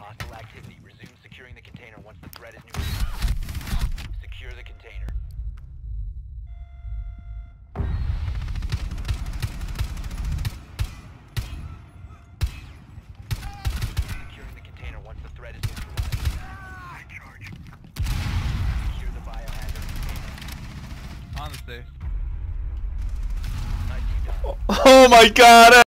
hostile activity. Resume securing the container once the threat is neutralized. Secure the container. Securing the container once the threat is neutralized. Secure the biohazard container. On the safe. Nicely done. Oh my god!